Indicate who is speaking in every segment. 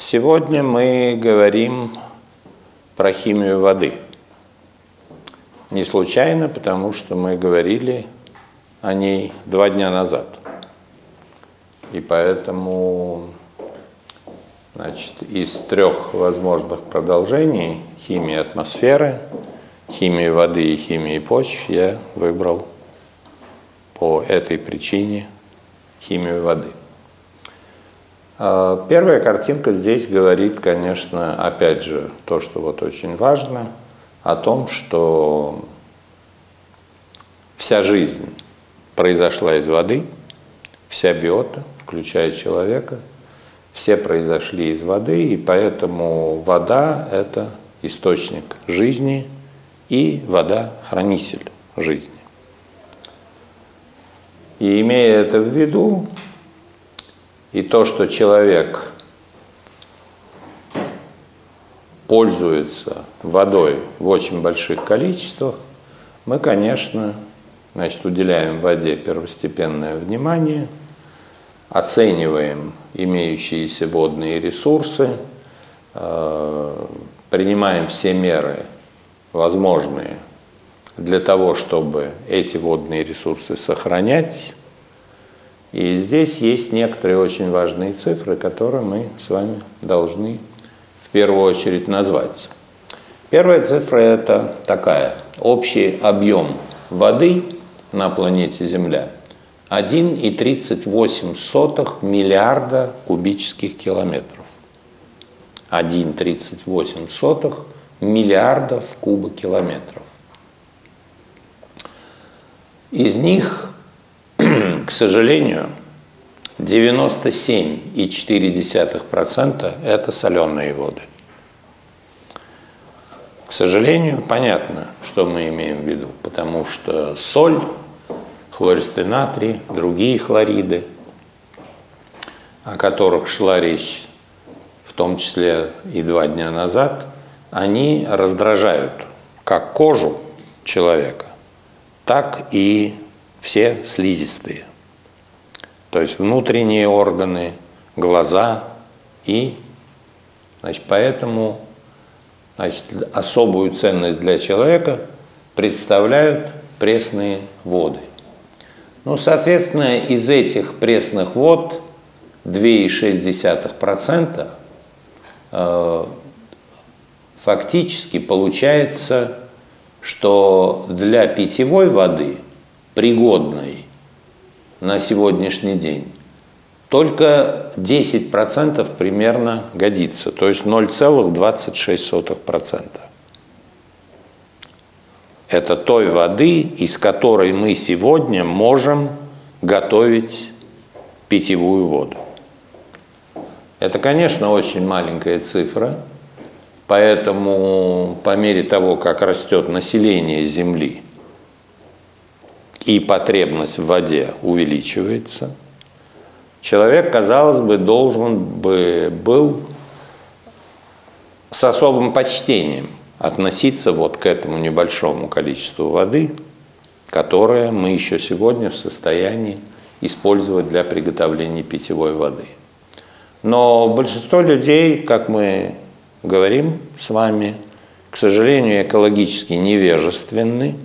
Speaker 1: Сегодня мы говорим про химию воды. Не случайно, потому что мы говорили о ней 2 дня назад. И поэтому, значит, из 3 возможных продолжений химии атмосферы, химии воды и химии почв я выбрал по этой причине химию воды. Первая картинка здесь говорит, конечно, опять же, то, что вот очень важно, о том, что вся жизнь произошла из воды, вся биота, включая человека, все произошли из воды, и поэтому вода – это источник жизни и вода – хранитель жизни. И имея это в виду, и то, что человек пользуется водой в очень больших количествах, мы, конечно, уделяем воде первостепенное внимание, оцениваем имеющиеся водные ресурсы, принимаем все меры возможные для того, чтобы эти водные ресурсы сохранять. И здесь есть некоторые очень важные цифры, которые мы с вами должны в первую очередь назвать. Первая цифра – это такая. Общий объем воды на планете Земля – 1,38 миллиарда кубических километров. 1,38 миллиардов кубокилометров. Из них, к сожалению, 97,4% – это соленые воды. К сожалению, понятно, что мы имеем в виду, потому что соль, хлористый натрий, другие хлориды, о которых шла речь, в том числе и 2 дня назад, они раздражают как кожу человека, так и все слизистые. То есть внутренние органы, глаза и, поэтому, особую ценность для человека представляют пресные воды. Ну, соответственно, из этих пресных вод 2,6% фактически получается, что для питьевой воды, пригодной на сегодняшний день, только 10% примерно годится, то есть 0,26%. Это той воды, из которой мы сегодня можем готовить питьевую воду. Это, конечно, очень маленькая цифра, поэтому по мере того, как растет население Земли, и потребность в воде увеличивается, человек, казалось бы, должен был с особым почтением относиться вот к этому небольшому количеству воды, которое мы еще сегодня в состоянии использовать для приготовления питьевой воды. Но большинство людей, как мы говорим с вами, к сожалению, экологически невежественны,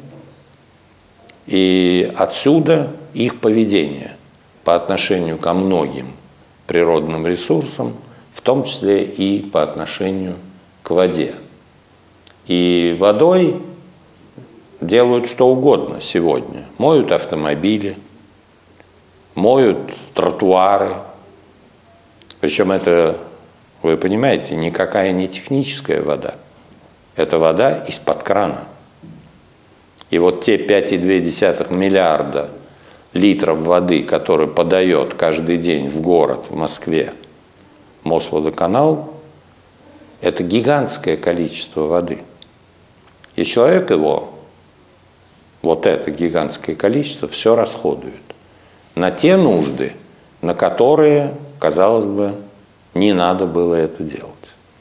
Speaker 1: и отсюда их поведение по отношению ко многим природным ресурсам, в том числе и по отношению к воде. И водой делают что угодно сегодня. Моют автомобили, моют тротуары. Причем это, вы понимаете, никакая не техническая вода. Это вода из-под крана. И вот те 5,2 миллиарда литров воды, которые подает каждый день в город, в Москве, Мосводоканал, это гигантское количество воды. И человек его, вот это гигантское количество, все расходует на те нужды, на которые, казалось бы, не надо было это делать.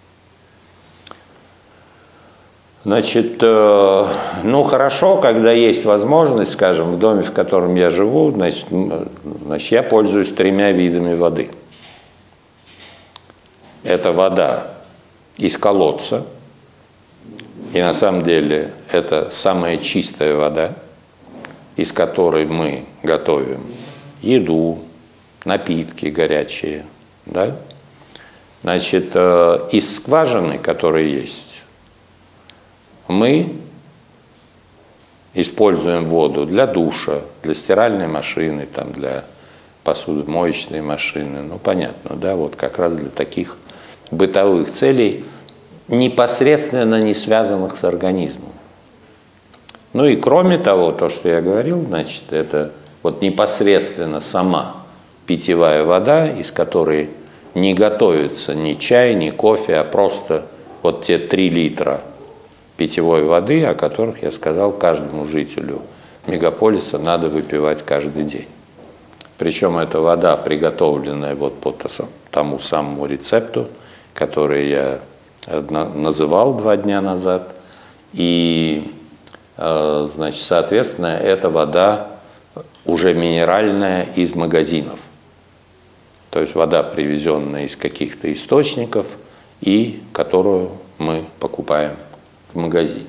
Speaker 1: Значит, ну хорошо, когда есть возможность, скажем, в доме, в котором я живу, значит, я пользуюсь 3 видами воды. это вода из колодца, и на самом деле это самая чистая вода, из которой мы готовим еду, напитки горячие, да? Значит, из скважины, которая есть, мы используем воду для душа, для стиральной машины, там, для посудомоечной машины, ну, понятно, да, вот как раз для таких бытовых целей, непосредственно не связанных с организмом. Ну и кроме того, то, что я говорил, значит, это вот непосредственно сама питьевая вода, из которой не готовится ни чай, ни кофе, а просто вот те 3 литра питьевой воды, о которых я сказал, каждому жителю мегаполиса надо выпивать каждый день. Причем эта вода, приготовленная вот по тому самому рецепту, который я называл 2 дня назад, и, значит, соответственно, эта вода уже минеральная из магазинов. То есть вода, привезенная из каких-то источников, и которую мы покупаем в магазине.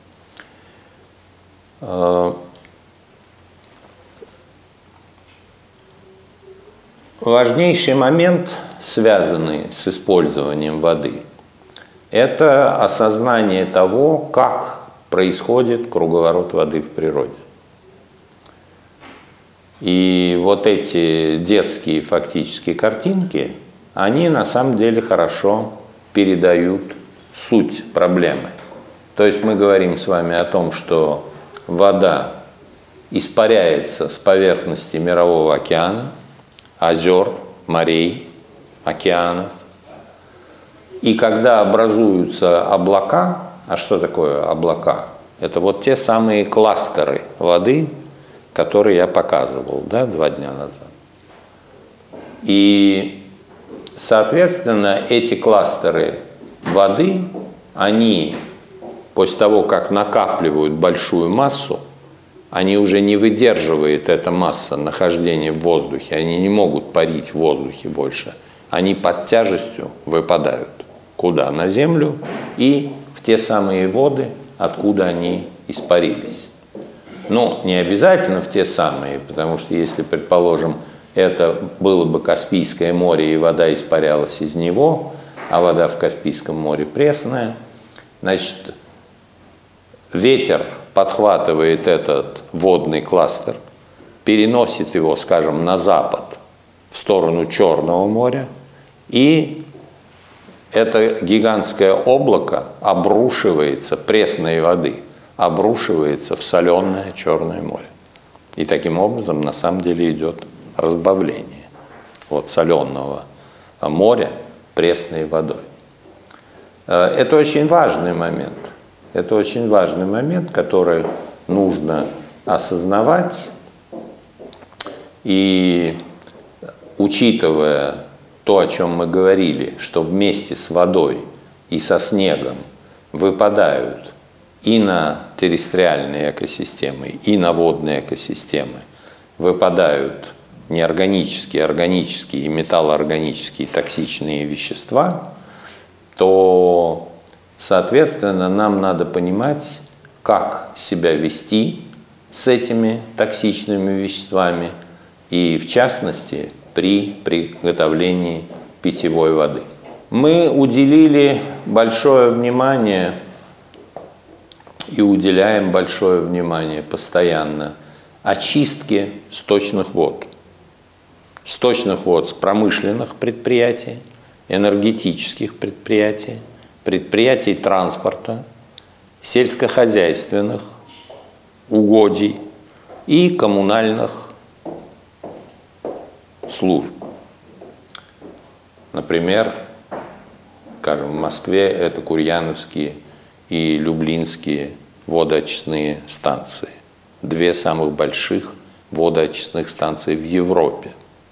Speaker 1: Важнейший момент, связанный с использованием воды, это осознание того, как происходит круговорот воды в природе. И вот эти детские фактически картинки, они на самом деле хорошо передают суть проблемы. То есть мы говорим с вами о том, что вода испаряется с поверхности Мирового океана, озер, морей, океанов. И когда образуются облака, а что такое облака? Это вот те самые кластеры воды, которые я показывал, да, 2 дня назад. И, соответственно, эти кластеры воды, они после того, как накапливают большую массу, они уже не выдерживает эта масса нахождения в воздухе, они не могут парить в воздухе больше, они под тяжестью выпадают. Куда? На землю и в те самые воды, откуда они испарились. Ну, не обязательно в те самые, потому что если, предположим, это было бы Каспийское море и вода испарялась из него, а вода в Каспийском море пресная, значит, ветер подхватывает этот водный кластер, переносит его, скажем, на запад, в сторону Черного моря, и это гигантское облако обрушивается, пресной воды, обрушивается в соленое Черное море. И таким образом, на самом деле, идет разбавление вот соленого моря пресной водой. Это очень важный момент. Это очень важный момент, который нужно осознавать. И учитывая то, о чем мы говорили, что вместе с водой и со снегом выпадают и на террестриальные экосистемы, и на водные экосистемы, выпадают неорганические, органические и металлоорганические токсичные вещества, то, соответственно, нам надо понимать, как себя вести с этими токсичными веществами и, в частности, при приготовлении питьевой воды. Мы уделили большое внимание и уделяем большое внимание постоянно очистке сточных вод. Сточных вод с промышленных предприятий, энергетических предприятий, предприятий транспорта, сельскохозяйственных угодий и коммунальных служб. Например, скажем, в Москве это Курьяновские и Люблинские водоочистные станции. 2 самых больших водоочистных станции в Европе.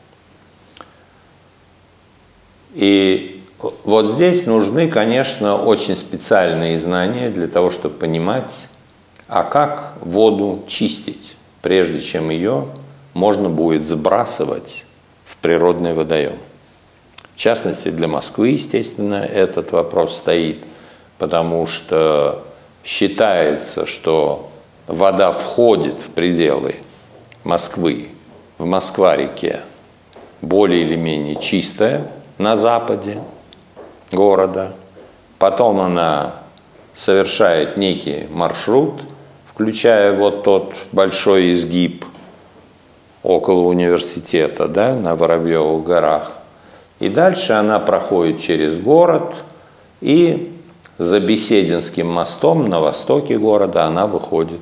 Speaker 1: И вот здесь нужны, конечно, очень специальные знания для того, чтобы понимать, а как воду чистить, прежде чем ее можно будет сбрасывать в природный водоем. частности, для Москвы, естественно, этот вопрос стоит, потому что считается, что вода входит в пределы Москвы, в Москва-реке, более или менее чистая на западе города. Потом она совершает некий маршрут, включая вот тот большой изгиб около университета, да, на Воробьевых горах. И дальше она проходит через город, и за Бесединским мостом на востоке города она выходит,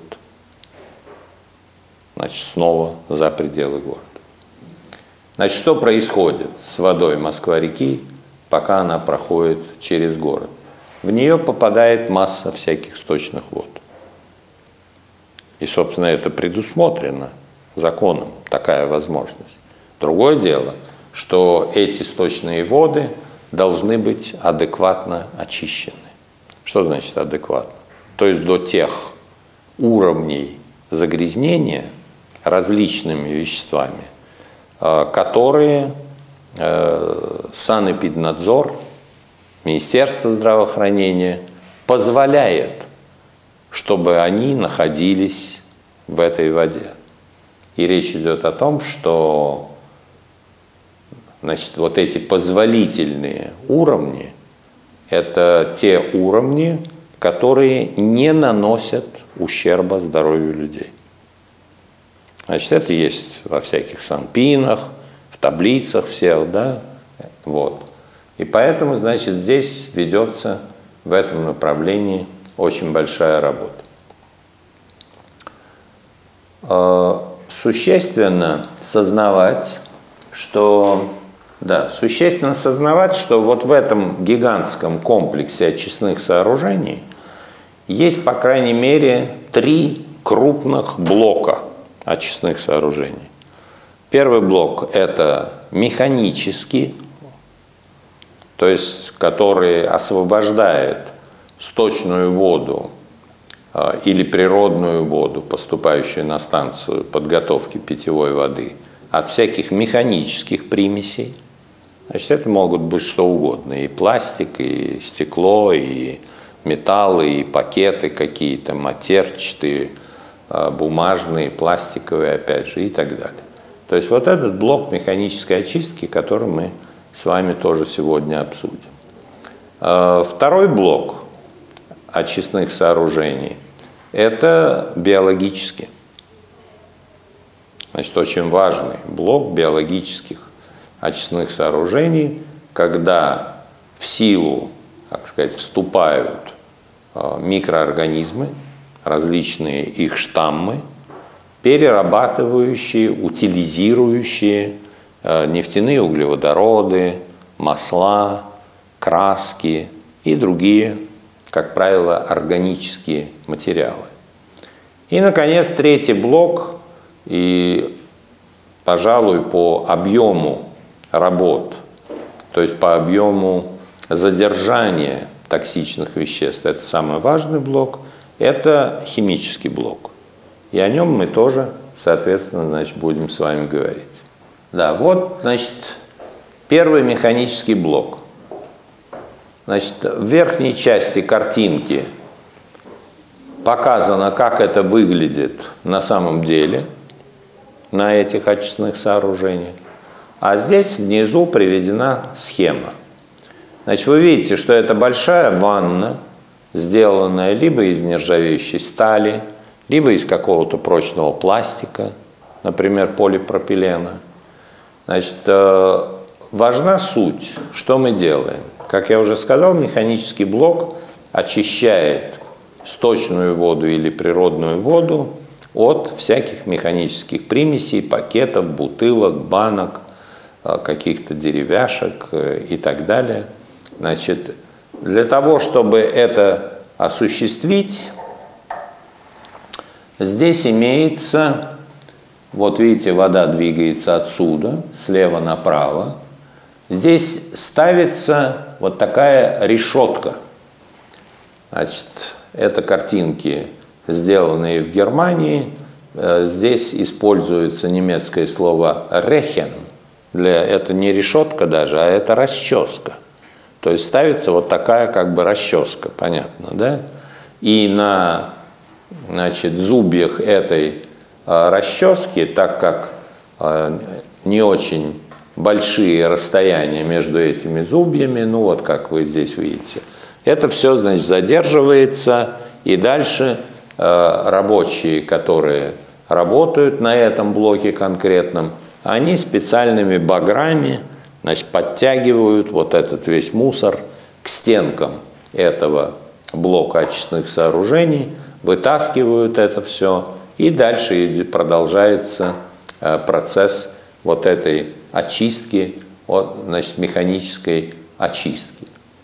Speaker 1: значит, снова за пределы города. Значит, что происходит с водой Москва-реки, пока она проходит через город? В нее попадает масса всяких сточных вод. И, собственно, это предусмотрено законом, такая возможность. Другое дело, что эти сточные воды должны быть адекватно очищены. Что значит адекватно? То есть до тех уровней загрязнения различными веществами, которые санэпиднадзор, Министерство здравоохранения позволяет, чтобы они находились в этой воде. И речь идет о том, что, значит, вот эти позволительные уровни – это те уровни, которые не наносят ущерба здоровью людей. Значит, это есть во всяких санпинах, в таблицах всех, да, вот. И поэтому, значит, здесь ведется в этом направлении очень большая работа. Существенно сознавать, что вот в этом гигантском комплексе очистных сооружений есть, по крайней мере, 3 крупных блока очистных сооружений. Первый блок – это механический, то есть который освобождает сточную воду или природную воду, поступающую на станцию подготовки питьевой воды, от всяких механических примесей. Значит, это могут быть что угодно, и пластик, и стекло, и металлы, и пакеты какие-то, матерчатые, бумажные, пластиковые, опять же, и так далее. То есть вот этот блок механической очистки, который мы с вами тоже сегодня обсудим. Второй блок очистных сооружений – это биологический. Значит, очень важный блок биологических очистных сооружений, когда в силу, так сказать, вступают микроорганизмы, различные их штаммы, перерабатывающие, утилизирующие нефтяные углеводороды, масла, краски и другие, как правило, органические материалы. И, наконец, третий блок, и, пожалуй, по объему работ, то есть по объему задержания токсичных веществ, это самый важный блок, это химический блок. И о нем мы тоже, соответственно, значит, будем с вами говорить. Да, вот, значит, первый механический блок. Значит, в верхней части картинки показано, как это выглядит на самом деле на этих очистных сооружениях. А здесь внизу приведена схема. Значит, вы видите, что это большая ванна, сделанная либо из нержавеющей стали, либо из какого-то прочного пластика, например, полипропилена. Значит, важна суть, что мы делаем. Как я уже сказал, механический блок очищает сточную воду или природную воду от всяких механических примесей, пакетов, бутылок, банок, каких-то деревяшек и так далее. Значит, для того, чтобы это осуществить, здесь имеется, вот видите, вода двигается отсюда, слева направо. Здесь ставится вот такая решетка. Значит, это картинки, сделанные в Германии. Здесь используется немецкое слово «рехен», это не решетка даже, а это расческа. То есть ставится вот такая как бы расческа, понятно, да? И на, значит, зубьях этой расчески, так как не очень большие расстояния между этими зубьями, ну вот как вы здесь видите, это все, значит, задерживается, и дальше рабочие, которые работают на этом блоке конкретном, они специальными баграми, значит, подтягивают вот этот весь мусор к стенкам этого блока очистных сооружений, вытаскивают это все, и дальше продолжается процесс вот этой очистки, значит, механической очистки.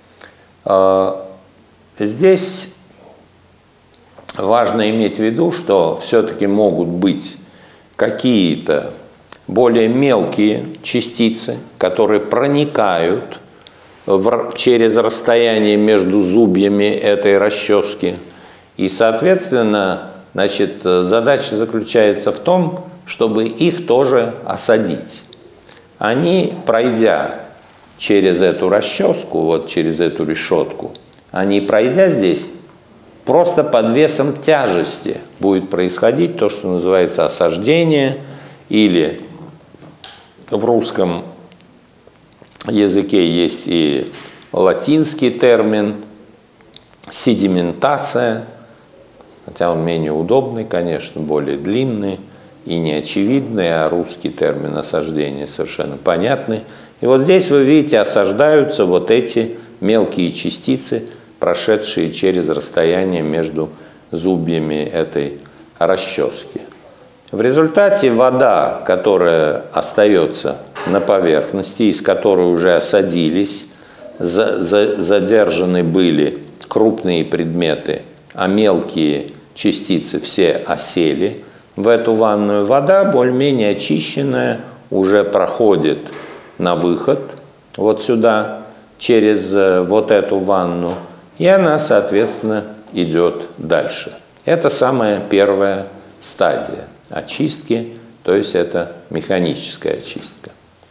Speaker 1: Здесь важно иметь в виду, что все-таки могут быть какие-то более мелкие частицы, которые проникают через расстояние между зубьями этой расчески. И, соответственно, значит, задача заключается в том, чтобы их тоже осадить. Они, пройдя через эту расческу, вот через эту решетку, они, пройдя здесь, просто под весом тяжести будет происходить то, что называется осаждение, или в русском языке есть и латинский термин седиментация, хотя он менее удобный, конечно, более длинный и неочевидный, а русский термин осаждение совершенно понятный. И вот здесь вы видите, осаждаются вот эти мелкие частицы, прошедшие через расстояние между зубьями этой расчески. В результате вода, которая остается на поверхности, из которой уже осадились, задержаны были крупные предметы, а мелкие частицы все осели в эту ванную, вода, более-менее очищенная, уже проходит на выход вот сюда, через вот эту ванну, и она, соответственно, идет дальше. Это самая первая стадия очистки, то есть это механическая очистка.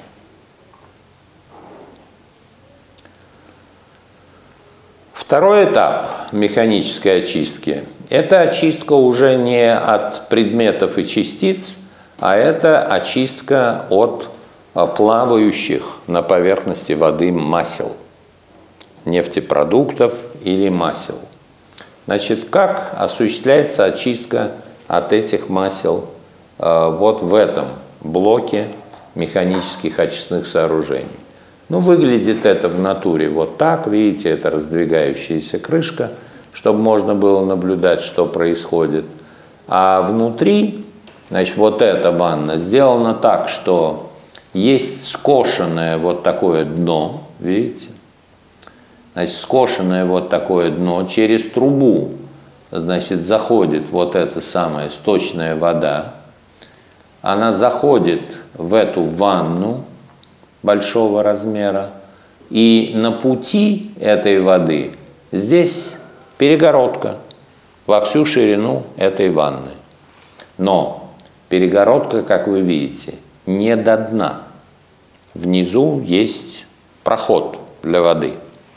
Speaker 1: Второй этап механической очистки – это очистка уже не от предметов и частиц, а это очистка от плавающих на поверхности воды масел, нефтепродуктов или масел. Значит, как осуществляется очистка от этих масел вот в этом блоке механических очистных сооружений? Ну, выглядит это в натуре вот так, видите, это раздвигающаяся крышка, чтобы можно было наблюдать, что происходит. А внутри, значит, вот эта ванна сделана так, что есть скошенное вот такое дно, видите? Значит, скошенное вот такое дно, через трубу, значит, заходит вот эта самая сточная вода, она заходит в эту ванну большого размера, и на пути этой воды здесь перегородка во всю ширину этой ванны. Но перегородка, как вы видите, не до дна. Внизу есть проход для воды,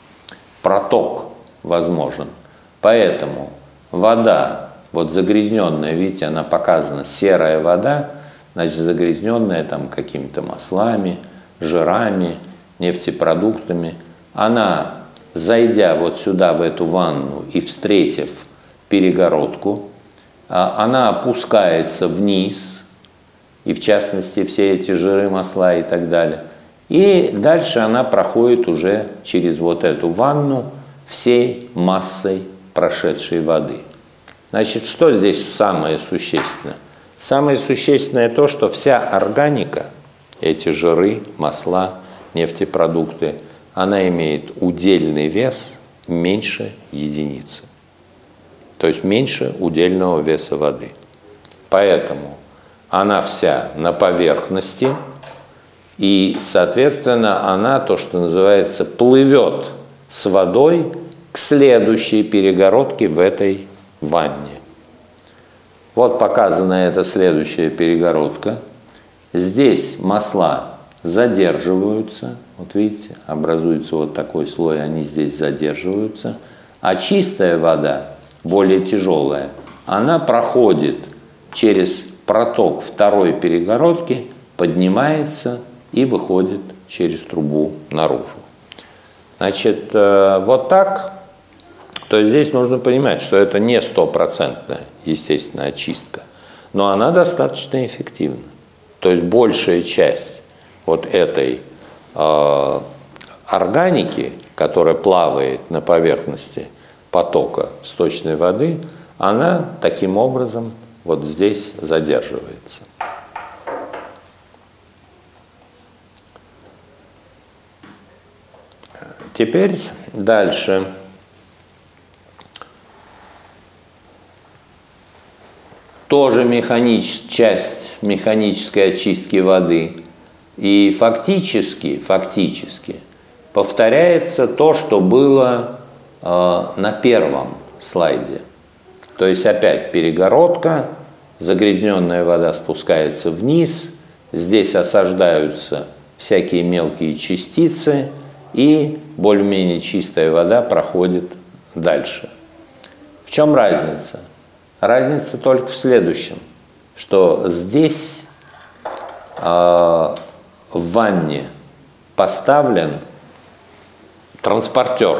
Speaker 1: проток возможен. Поэтому вода, вот загрязненная, видите, она показана, серая вода, значит, загрязненная там какими-то маслами, жирами, нефтепродуктами, она, зайдя вот сюда, в эту ванну, и встретив перегородку, она опускается вниз, и в частности все эти жиры, масла и так далее. И дальше она проходит уже через вот эту ванну всей массой прошедшей воды. Значит, что здесь самое существенное? Самое существенное то, что вся органика, эти жиры, масла, нефтепродукты, она имеет удельный вес меньше единицы. То есть меньше удельного веса воды. Поэтому она вся на поверхности, и, соответственно, она, то, что называется, плывет с водой к следующей перегородке в этой ванне. Вот показана эта следующая перегородка. Здесь масла задерживаются, вот видите, образуется вот такой слой, они здесь задерживаются, а чистая вода, более тяжелая, она проходит через проток второй перегородки, поднимается и выходит через трубу наружу. Значит, вот так. То есть здесь нужно понимать, что это не стопроцентная, естественная очистка, но она достаточно эффективна. То есть большая часть вот этой органики, которая плавает на поверхности потока сточной воды, она таким образом вот здесь задерживается. Теперь дальше. Тоже часть механической очистки воды. И фактически повторяется то, что было на первом слайде. То есть опять перегородка, загрязненная вода спускается вниз, здесь осаждаются всякие мелкие частицы, и более-менее чистая вода проходит дальше. В чем разница? Разница только в следующем, что здесь в ванне поставлен транспортер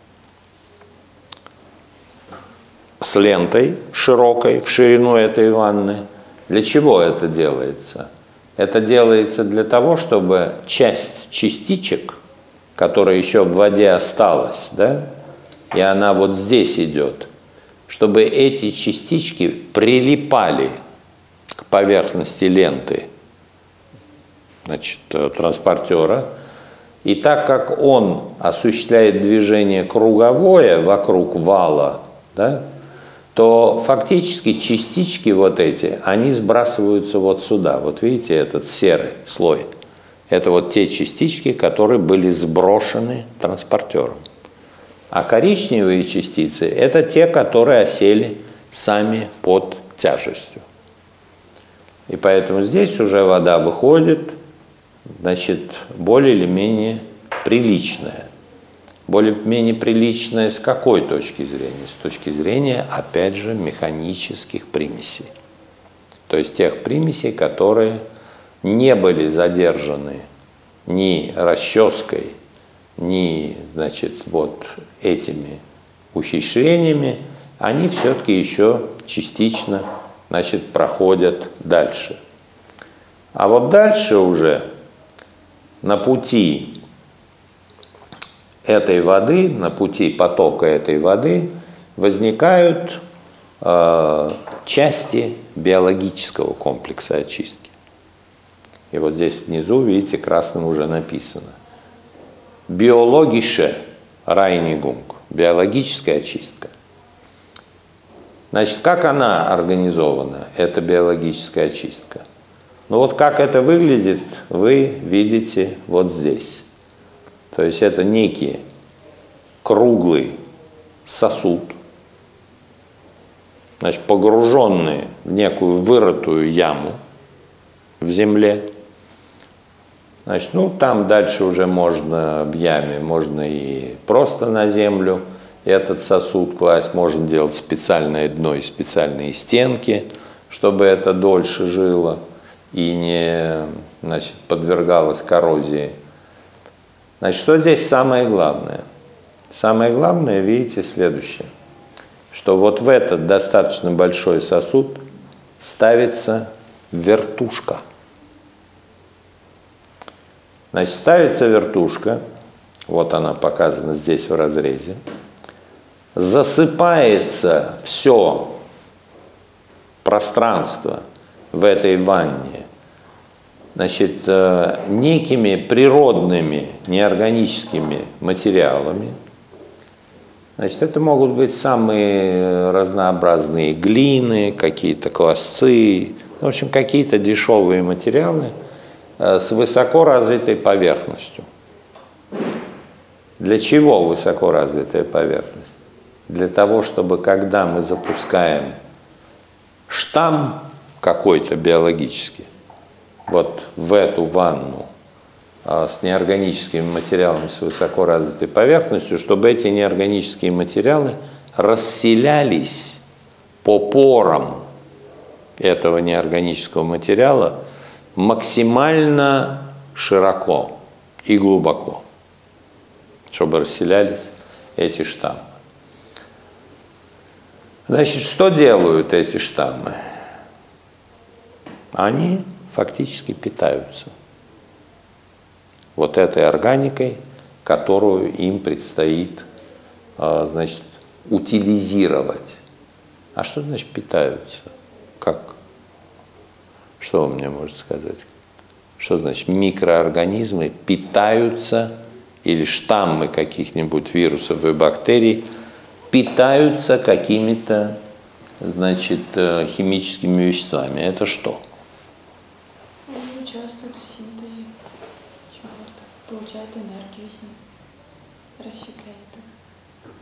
Speaker 1: с лентой широкой в ширину этой ванны. Для чего это делается? Это делается для того, чтобы часть частичек, которая еще в воде осталась, да, и она вот здесь идет, чтобы эти частички прилипали к поверхности ленты, значит, транспортера. И так как он осуществляет движение круговое вокруг вала, да, то фактически частички вот эти, они сбрасываются вот сюда. Вот видите, этот серый слой. Это вот те частички, которые были сброшены транспортером. А коричневые частицы – это те, которые осели сами под тяжестью. И поэтому здесь уже вода выходит, значит, более или менее приличная. Более-менее приличная с какой точки зрения? С точки зрения, опять же, механических примесей. То есть тех примесей, которые не были задержаны ни расческой, ни, значит, вот этими ухищрениями, они все-таки еще частично, значит, проходят дальше. А вот дальше уже на пути этой воды, на пути потока этой воды возникают части биологического комплекса очистки. И вот здесь внизу, видите, красным уже написано. Биологische Reinigung, биологическая очистка. Значит, как она организована, эта биологическая очистка? Ну вот как это выглядит, вы видите вот здесь. То есть это некий круглый сосуд, значит, погруженный в некую вырытую яму в земле. Значит, ну там дальше уже можно в яме, можно и просто на землю этот сосуд класть, можно делать специальное дно и специальные стенки, чтобы это дольше жило и не, значит, подвергалось коррозии. Значит, что здесь самое главное? Самое главное, видите, следующее, что вот в этот достаточно большой сосуд ставится вертушка. Значит, ставится вертушка, вот она показана здесь в разрезе, засыпается все пространство в этой ванне, значит, некими природными неорганическими материалами. Значит, это могут быть самые разнообразные глины, какие-то квасцы, в общем, какие-то дешевые материалы с высоко развитой поверхностью. Для чего высоко развитая поверхность? Для того, чтобы когда мы запускаем штамм какой-то биологический, вот в эту ванну, с неорганическими материалами с высоко развитой поверхностью, чтобы эти неорганические материалы расселялись по порам этого неорганического материала максимально широко и глубоко, чтобы расселялись эти штаммы. Значит, что делают эти штаммы? Они фактически питаются вот этой органикой, которую им предстоит, значит, утилизировать. А что значит питаются? Как? Что вы мне можете сказать? Что значит микроорганизмы питаются, или штаммы каких-нибудь вирусов и бактерий питаются какими-то, значит, химическими веществами? Это что?
Speaker 2: Они участвуют в синтезе чего-то, получают энергию из них, расщепляют их.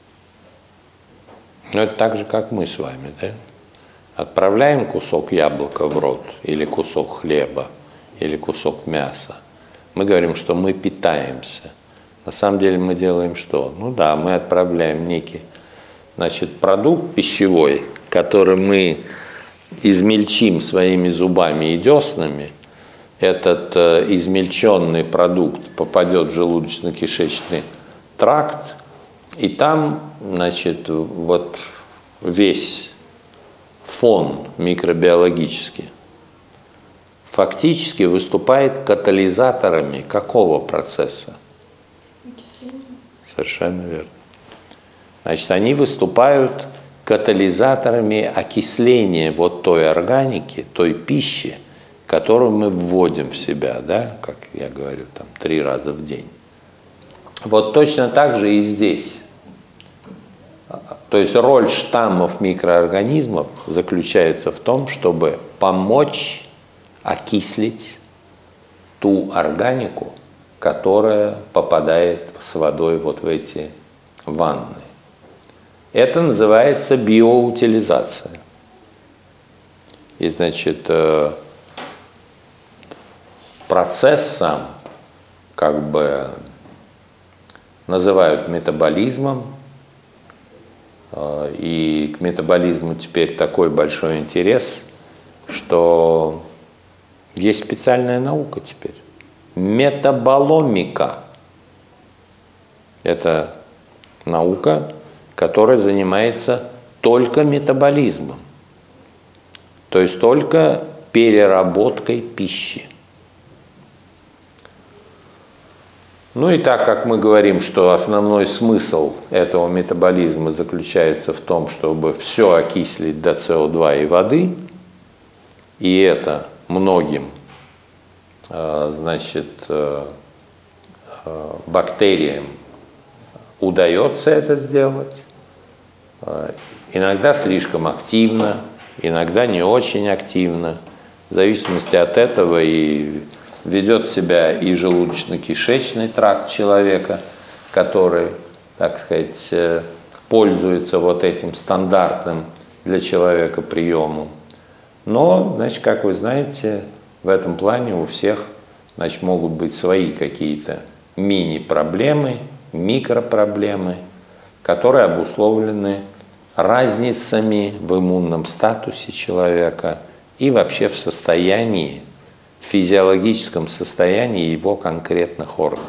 Speaker 1: Ну, это так же, как мы с вами, да? Отправляем кусок яблока в рот, или кусок хлеба, или кусок мяса. Мы говорим, что мы питаемся. На самом деле мы делаем что? Ну да, мы отправляем некий, значит, продукт пищевой, который мы измельчим своими зубами и деснами. Этот измельченный продукт попадет в желудочно-кишечный тракт, и там, значит, вот весь фон микробиологический фактически выступает катализаторами какого процесса?
Speaker 2: Окисление.
Speaker 1: Совершенно верно. Значит, они выступают катализаторами окисления вот той органики, той пищи, которую мы вводим в себя, да, как я говорю, там 3 раза в день. Вот точно так же и здесь. То есть роль штаммов микроорганизмов заключается в том, чтобы помочь окислить ту органику, которая попадает с водой вот в эти ванны. Это называется биоутилизация. И, значит, процесс сам как бы называют метаболизмом, и к метаболизму теперь такой большой интерес, что есть специальная наука теперь. Метаболомика. Это наука, которая занимается только метаболизмом, то есть только переработкой пищи. Ну и так как мы говорим, что основной смысл этого метаболизма заключается в том, чтобы все окислить до СО2 и воды, и это многим, значит, бактериям удается это сделать, иногда слишком активно, иногда не очень активно, в зависимости от этого и ведет себя и желудочно-кишечный тракт человека, который, так сказать, пользуется вот этим стандартным для человека приемом. Но, значит, как вы знаете, в этом плане у всех, значит, могут быть свои какие-то мини-проблемы, микропроблемы, которые обусловлены разницами в иммунном статусе человека и вообще в состоянии, в физиологическом состоянии его конкретных органов.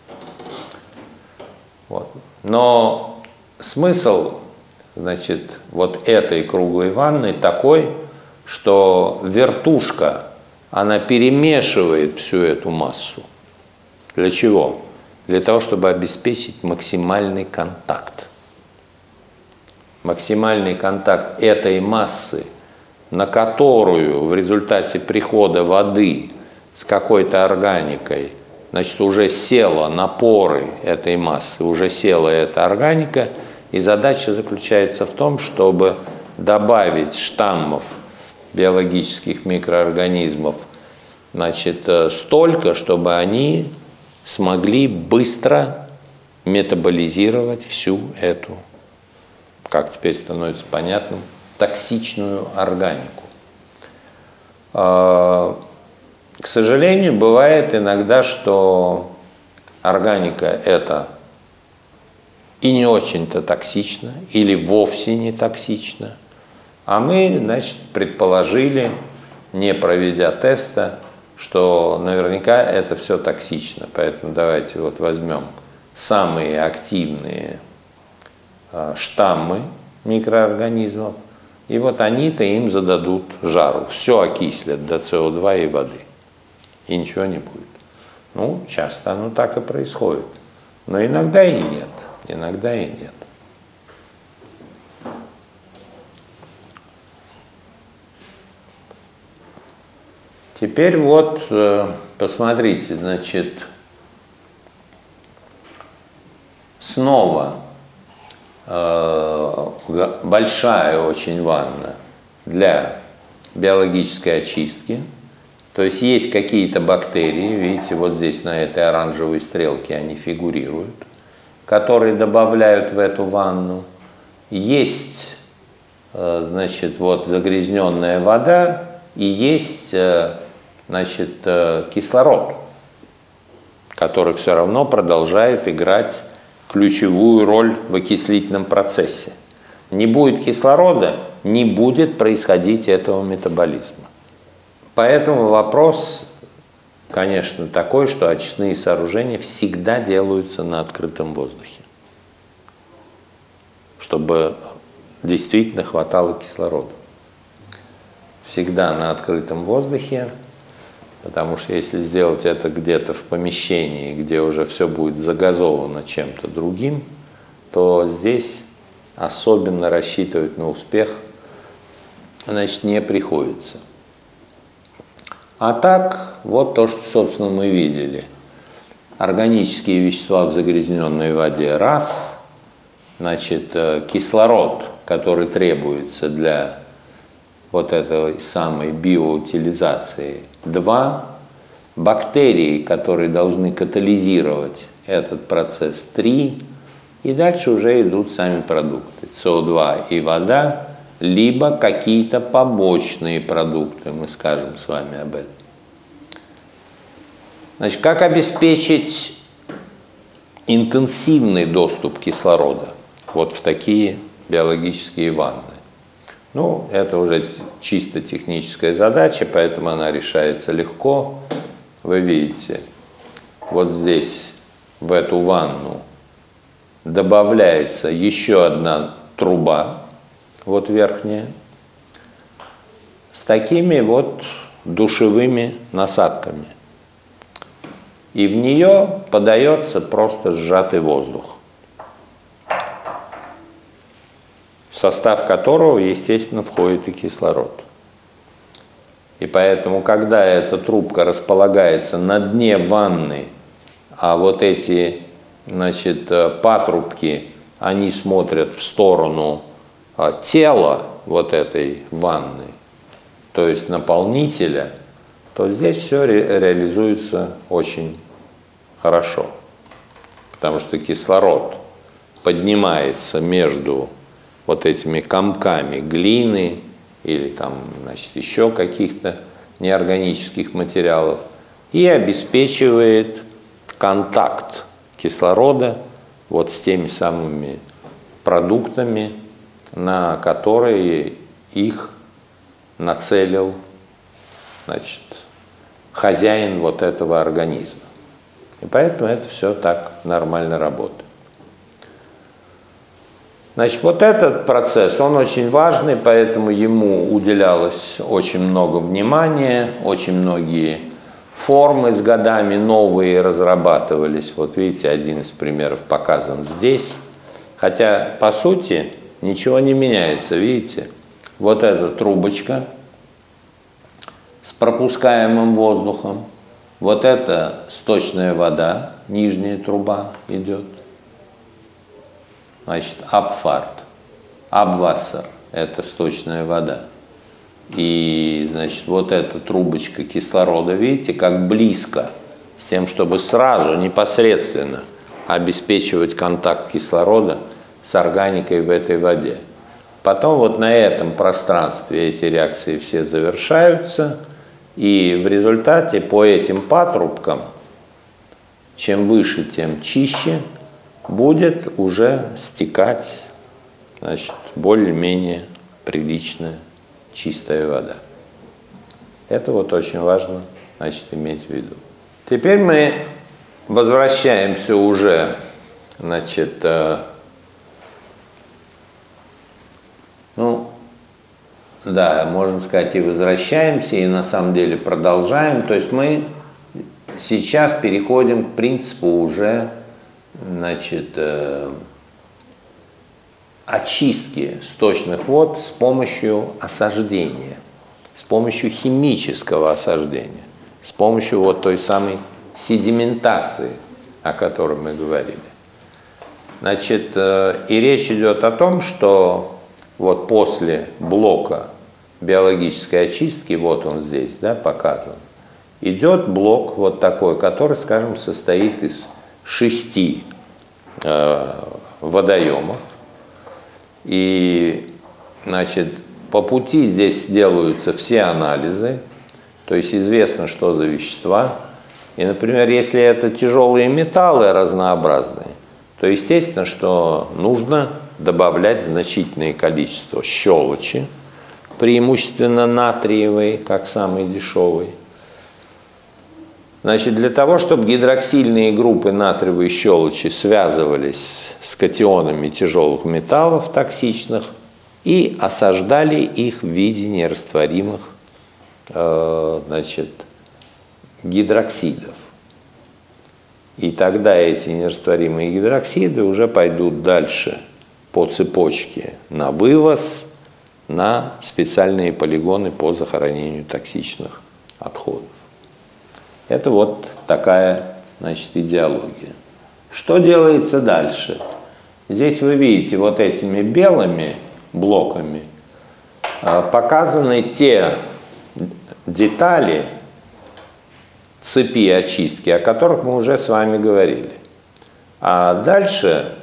Speaker 1: Вот. Но смысл, значит, вот этой круглой ванны такой, что вертушка, она перемешивает всю эту массу. Для чего? Для того, чтобы обеспечить максимальный контакт. Максимальный контакт этой массы, на которую в результате прихода воды с какой-то органикой, значит, уже села на поры этой массы, уже села эта органика, и задача заключается в том, чтобы добавить штаммов биологических микроорганизмов, значит, столько, чтобы они смогли быстро метаболизировать всю эту, как теперь становится понятным, токсичную органику. К сожалению, бывает иногда, что органика это и не очень-то токсично, или вовсе не токсично. А мы, значит, предположили, не проведя теста, что наверняка это все токсично. Поэтому давайте вот возьмем самые активные штаммы микроорганизмов, и вот они-то им зададут жару. Все окислят до СО2 и воды. И ничего не будет. Ну, часто оно так и происходит. Но иногда и нет. Иногда и нет. Теперь вот посмотрите, значит, снова большая очень ванна для биологической очистки. То есть есть какие-то бактерии, видите, вот здесь на этой оранжевой стрелке они фигурируют, которые добавляют в эту ванну. Есть, значит, вот загрязненная вода и есть, значит, кислород, который все равно продолжает играть ключевую роль в окислительном процессе. Не будет кислорода, не будет происходить этого метаболизма. Поэтому вопрос, конечно, такой, что очистные сооружения всегда делаются на открытом воздухе, чтобы действительно хватало кислорода. Всегда на открытом воздухе, потому что если сделать это где-то в помещении, где уже все будет загазовано чем-то другим, то здесь особенно рассчитывать на успех, значит, не приходится. А так, вот то, что, собственно, мы видели. Органические вещества в загрязненной воде – раз. Значит, кислород, который требуется для вот этой самой биоутилизации – два. Бактерии, которые должны катализировать этот процесс – три. И дальше уже идут сами продукты – СО2 и вода, либо какие-то побочные продукты, мы скажем с вами об этом. Значит, как обеспечить интенсивный доступ кислорода вот в такие биологические ванны? Ну, это уже чисто техническая задача, поэтому она решается легко. Вы видите, вот здесь, в эту ванну, добавляется еще одна труба, вот верхняя, с такими вот душевыми насадками. И в нее подается просто сжатый воздух, в состав которого, естественно, входит и кислород. И поэтому, когда эта трубка располагается на дне ванны, а вот эти, значит, патрубки, они смотрят в сторону тела вот этой ванны, то есть наполнителя, то здесь все реализуется очень хорошо, потому что кислород поднимается между вот этими комками глины или там, значит, еще каких-то неорганических материалов и обеспечивает контакт кислорода вот с теми самыми продуктами, на которые их нацелил, значит, хозяин вот этого организма. И поэтому это все так нормально работает. Значит, вот этот процесс, он очень важный, поэтому ему уделялось очень много внимания, очень многие формы с годами новые разрабатывались. Вот видите, один из примеров показан здесь. Хотя, по сути, ничего не меняется, видите? Вот эта трубочка с пропускаемым воздухом, вот это сточная вода, нижняя труба идет. Значит, Абфарт, Абвассер – это сточная вода. И, значит, вот эта трубочка кислорода, видите, как близко с тем, чтобы сразу, непосредственно обеспечивать контакт кислорода с органикой в этой воде. Потом вот на этом пространстве эти реакции все завершаются, И в результате по этим патрубкам, чем выше, тем чище, будет уже стекать, значит, более-менее приличная чистая вода. Это вот очень важно, значит, иметь в виду. Теперь мы возвращаемся уже, значит, ну, да, можно сказать, и возвращаемся, и на самом деле продолжаем. То есть мы сейчас переходим к принципу уже, значит, очистки сточных вод с помощью осаждения, с помощью химического осаждения, с помощью вот той самой седиментации, о которой мы говорили. Значит, и речь идет о том, что вот после блока биологической очистки, вот он здесь, да, показан, идет блок вот такой, который, скажем, состоит из 6 водоемов. И, значит, по пути здесь делаются все анализы, то есть известно, что за вещества. И, например, если это тяжелые металлы разнообразные, то естественно, что нужно добавлять значительное количество щелочи, преимущественно натриевой, как самый дешевый. Значит, для того, чтобы гидроксильные группы натриевой щелочи связывались с катионами тяжелых металлов токсичных и осаждали их в виде нерастворимых, значит, гидроксидов. И тогда эти нерастворимые гидроксиды уже пойдут дальше по цепочке на вывоз, на специальные полигоны по захоронению токсичных отходов. Это вот такая, значит, идеология. Что делается дальше? Здесь вы видите вот этими белыми блоками показаны те детали цепи очистки, о которых мы уже с вами говорили. А дальше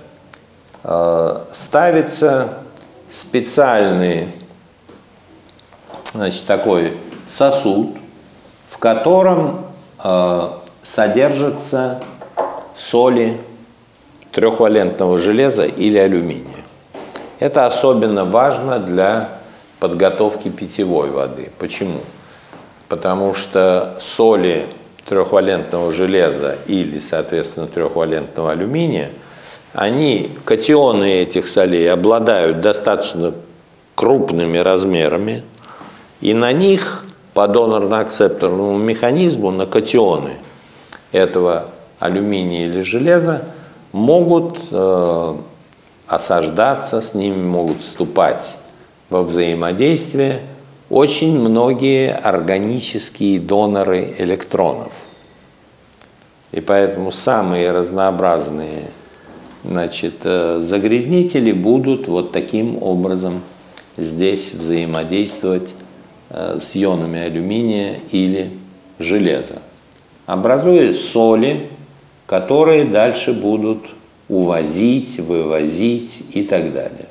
Speaker 1: ставится специальный, значит, такой сосуд, в котором содержатся соли трехвалентного железа или алюминия. Это особенно важно для подготовки питьевой воды. Почему? Потому что соли трехвалентного железа или, соответственно, трехвалентного алюминия, катионы этих солей обладают достаточно крупными размерами, и на них по донорно-акцепторному механизму на катионы этого алюминия или железа могут осаждаться, с ними могут вступать во взаимодействие очень многие органические доноры электронов. И поэтому самые разнообразные, значит, загрязнители будут вот таким образом здесь взаимодействовать с ионами алюминия или железа, образуя соли, которые дальше будут увозить, вывозить и так далее.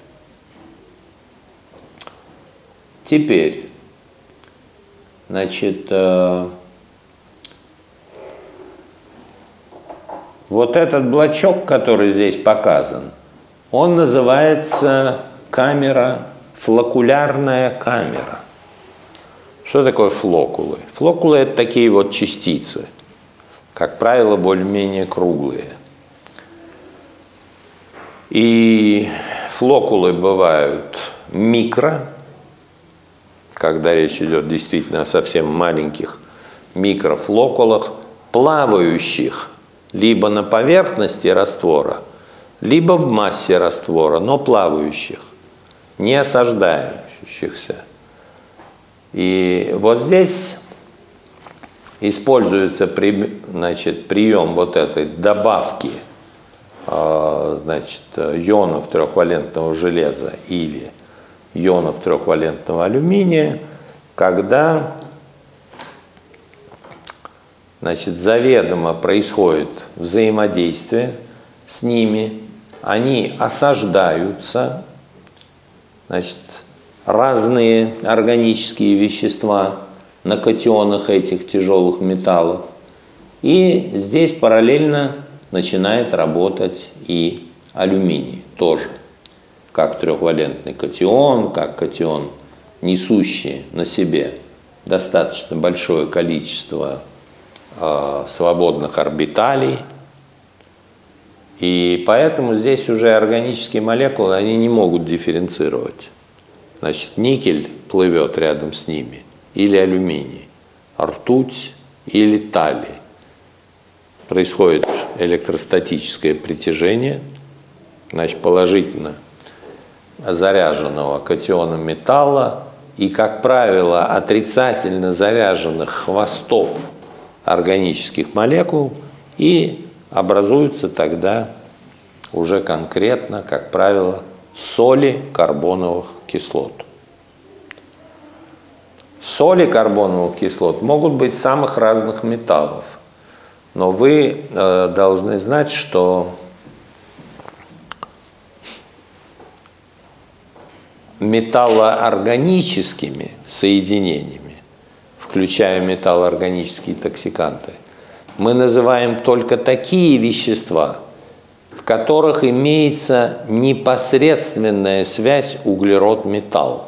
Speaker 1: Теперь, значит, вот этот блочок, который здесь показан, он называется камера, флокулярная камера. Что такое флокулы? Флокулы – это такие вот частицы, как правило, более-менее круглые. И флокулы бывают микро, когда речь идет действительно о совсем маленьких микрофлокулах, плавающих либо на поверхности раствора, либо в массе раствора, но плавающих, не осаждающихся. И вот здесь используется, значит, прием вот этой добавки, значит, ионов трехвалентного железа или ионов трехвалентного алюминия, когда, значит, заведомо происходит взаимодействие с ними, они осаждаются, значит, разные органические вещества на катионах этих тяжелых металлов. И здесь параллельно начинает работать и алюминий тоже, как трехвалентный катион, как катион, несущий на себе достаточно большое количество свободных орбиталей. И поэтому здесь уже органические молекулы, они не могут дифференцировать. Значит, никель плывет рядом с ними, или алюминий, ртуть или талий. Происходит электростатическое притяжение, значит, положительно заряженного катиона металла и, как правило, отрицательно заряженных хвостов органических молекул, и образуются тогда уже конкретно, как правило, соли карбоновых кислот. Соли карбоновых кислот могут быть самых разных металлов, но вы должны знать, что металлоорганическими соединениями, включая металлоорганические токсиканты, мы называем только такие вещества, в которых имеется непосредственная связь углерод-металл.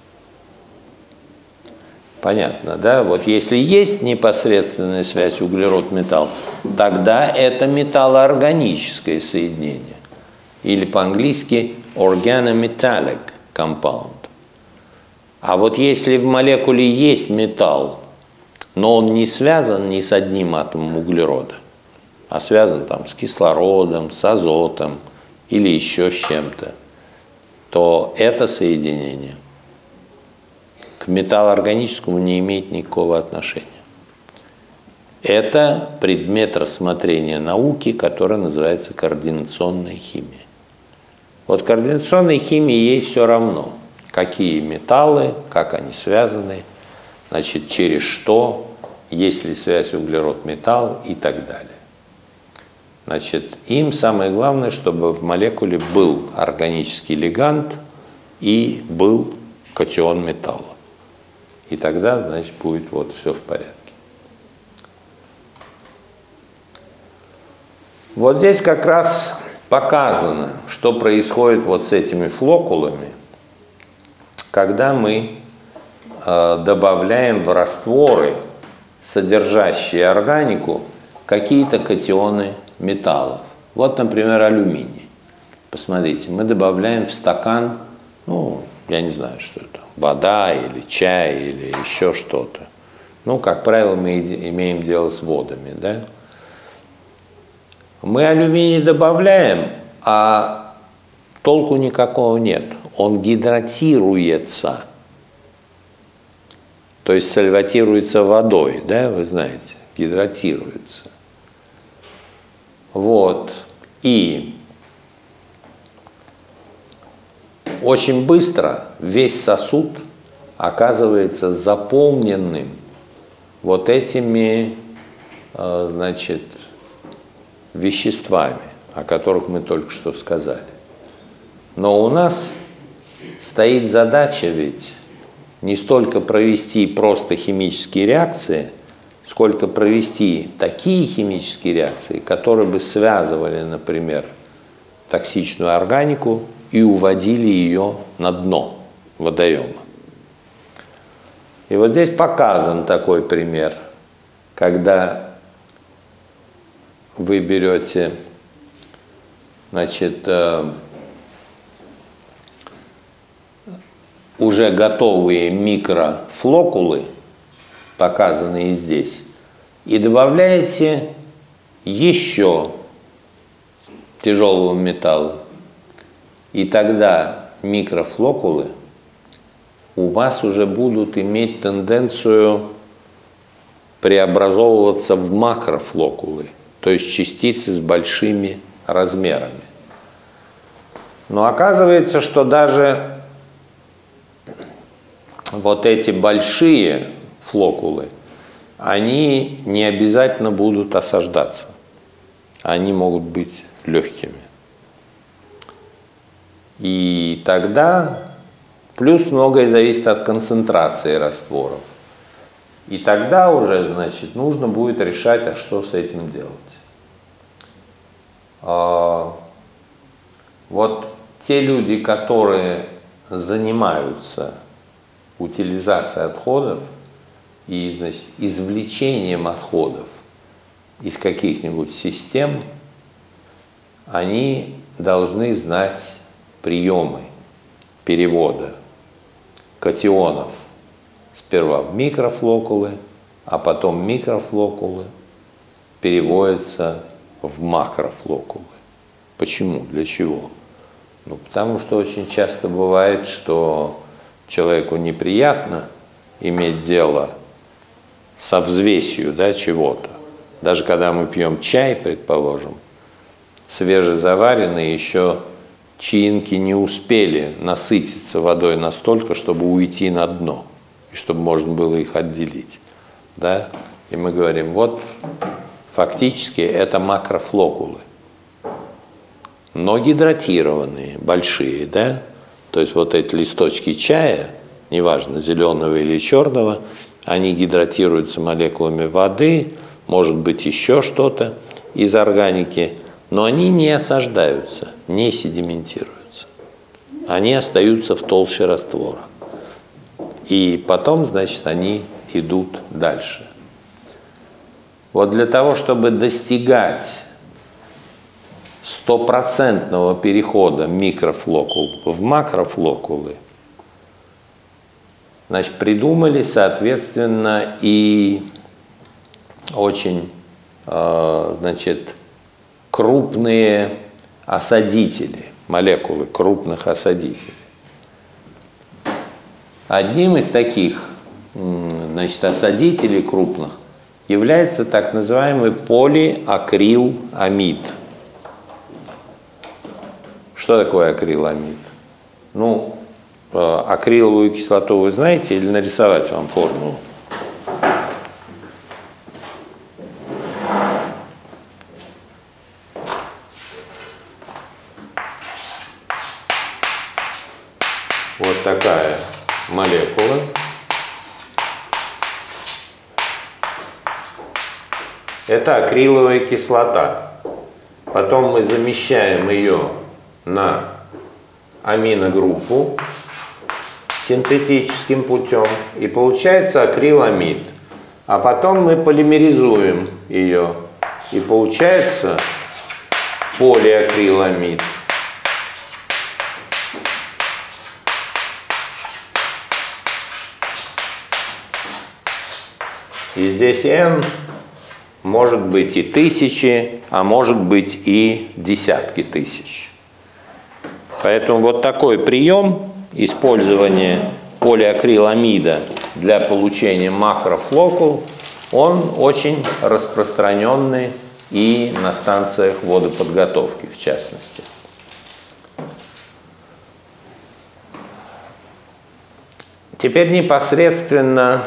Speaker 1: Понятно, да? Вот если есть непосредственная связь углерод-металл, тогда это металлоорганическое соединение. Или по-английски organometallic compound. А вот если в молекуле есть металл, но он не связан ни с одним атомом углерода, а связан там с кислородом, с азотом или еще с чем-то, то это соединение к металлоорганическому не имеет никакого отношения. Это предмет рассмотрения науки, который называется координационная химия. Вот координационной химии ей все равно, какие металлы, как они связаны, значит, через что, есть ли связь углерод-металл и так далее. Значит, им самое главное, чтобы в молекуле был органический лиганд и был катион металла. И тогда, значит, будет вот все в порядке. Вот здесь как раз показано, что происходит вот с этими флокулами, когда мы добавляем в растворы, содержащие органику, какие-то катионы металлов. Вот, например, алюминий. Посмотрите, мы добавляем в стакан, ну, я не знаю, что это, вода или чай или еще что-то. Ну, как правило, мы имеем дело с водами, да? Мы алюминий добавляем, а толку никакого нет. Он гидратируется, то есть сольватируется водой, да, вы знаете, гидратируется. Вот. И очень быстро весь сосуд оказывается заполненным вот этими, значит, веществами, о которых мы только что сказали. Но у нас стоит задача ведь не столько провести просто химические реакции, сколько провести такие химические реакции, которые бы связывали, например, токсичную органику и уводили ее на дно водоема. И вот здесь показан такой пример, когда вы берете, значит, уже готовые микрофлокулы, показанные здесь, и добавляете еще тяжелого металла. И тогда микрофлокулы у вас уже будут иметь тенденцию преобразовываться в макрофлокулы, то есть частицы с большими размерами. Но оказывается, что даже вот эти большие флокулы, они не обязательно будут осаждаться. Они могут быть легкими. И тогда, плюс многое зависит от концентрации растворов. И тогда уже, значит, нужно будет решать, а что с этим делать. Вот те люди, которые занимаются утилизацией отходов и, значит, извлечением отходов из каких-нибудь систем, они должны знать приемы перевода катионов сперва в микрофлокулы, а потом микрофлокулы переводятся в макрофлокулы. Почему? Для чего? Ну, потому что очень часто бывает, что человеку неприятно иметь дело со взвесью, да, чего-то. Даже когда мы пьем чай, предположим, свежезаваренный, еще чаинки не успели насытиться водой настолько, чтобы уйти на дно, и чтобы можно было их отделить. Да? И мы говорим, вот фактически это макрофлокулы. Но гидратированные, большие, да? То есть вот эти листочки чая, неважно, зеленого или черного, они гидратируются молекулами воды, может быть еще что-то из органики, но они не осаждаются, не седиментируются. Они остаются в толще раствора. И потом, значит, они идут дальше. Вот для того, чтобы достигать стопроцентного перехода микрофлокул в макрофлокулы, значит, придумали, соответственно, и очень, значит, крупные осадители, молекулы крупных осадителей. Одним из таких, значит, осадителей крупных является так называемый полиакриламид. Что такое акриламид? Ну, акриловую кислоту вы знаете, или нарисовать вам формулу? Вот такая молекула. Это акриловая кислота. Потом мы замещаем ее на аминогруппу синтетическим путем, и получается акриламид. А потом мы полимеризуем ее, и получается полиакриламид. И здесь N может быть и тысячи, а может быть и десятки тысяч. Поэтому вот такой прием использования полиакриламида для получения макрофлокул, он очень распространенный и на станциях водоподготовки, в частности. Теперь непосредственно,